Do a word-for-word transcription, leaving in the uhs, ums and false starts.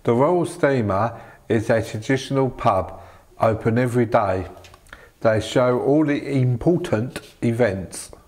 The Royal Steamer is a traditional pub, open every day. They show all the important events.